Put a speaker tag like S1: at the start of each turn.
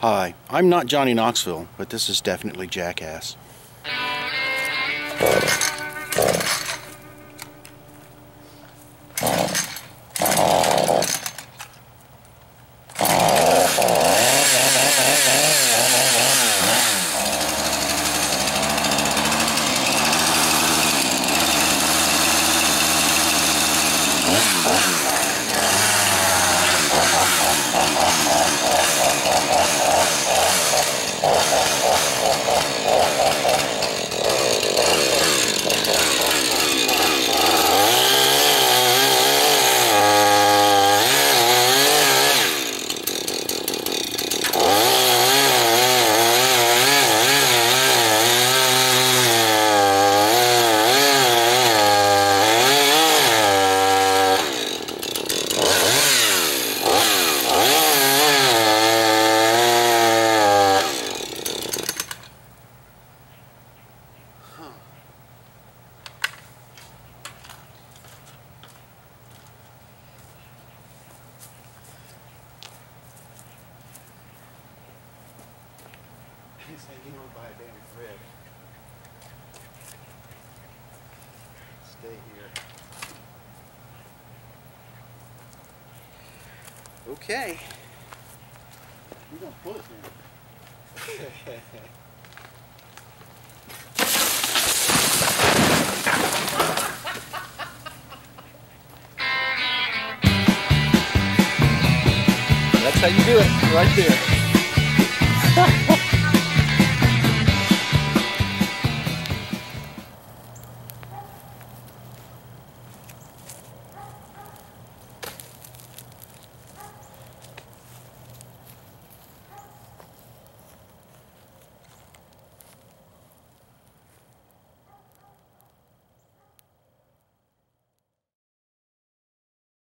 S1: Hi, I'm not Johnny Knoxville, but this is definitely Jackass. He's hanging on by a damn thread. Stay here. Okay. We're gonna pull it now. That's how you do it, right there.